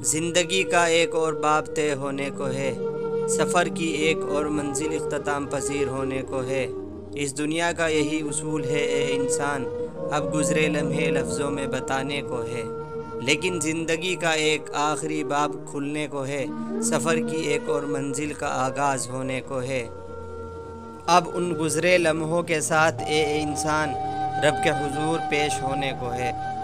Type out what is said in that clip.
ज़िंदगी का एक और बाब तय होने को है, सफ़र की एक और मंजिल इख्तिताम पसीर होने को है। इस दुनिया का यही उसूल है ए इंसान, अब गुज़रे लम्हे लफ्ज़ों में बताने को है। लेकिन ज़िंदगी का एक आखिरी बाब खुलने को है, सफ़र की एक और मंजिल का आगाज़ होने को है। अब उन गुज़रे लम्हों के साथ ए इंसान रब के हुजूर पेश होने को है।